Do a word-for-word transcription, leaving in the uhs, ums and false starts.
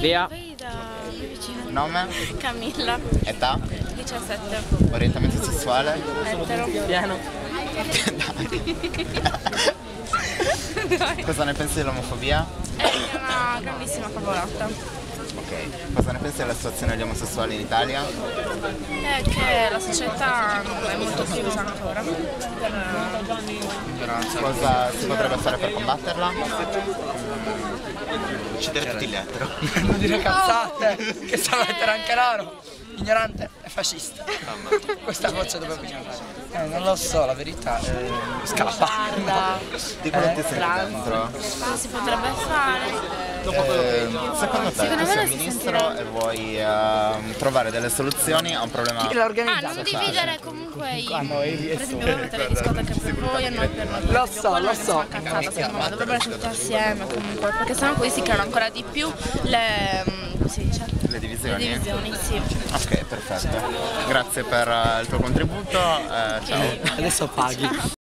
Bea. Poi da vicino. Nome? Camilla. Età? diciassette. Orientamento sessuale? Etero. Piano. Dai. Cosa ne pensi dell'omofobia? È una grandissima cavolata. Ok. Cosa ne pensi della situazione degli omosessuali in Italia? È che la società è molto chiusa ancora. Cosa si potrebbe fare per combatterla? Uccidere tutti gli etero. Non dire cazzate, che sa mettere anche loro. Ignorante e fascista. Questa voce dove bisogna andare? Eh, non lo so, la verità eh, scappa. Di cosa Eh, ti senti dentro? Cosa si potrebbe fare? Eh, secondo te, Secondo tu me sei non il si ministro sentirebbe. e vuoi ehm, trovare delle soluzioni a un problema. Chi l'ha Ah, organizzato? non dividere comunque i... A noi, Per esempio voi avete le discoteche per voi e noi per noi. Lo so, lo so. Cazzata, secondo me dovrebbero essere tutti assieme comunque, perché sennò poi si creano ancora di più le... come si dice? Le Le divisioni? divisioni, sì. Ok, perfetto. Grazie per eh, il tuo contributo. eh, ciao. Adesso paghi.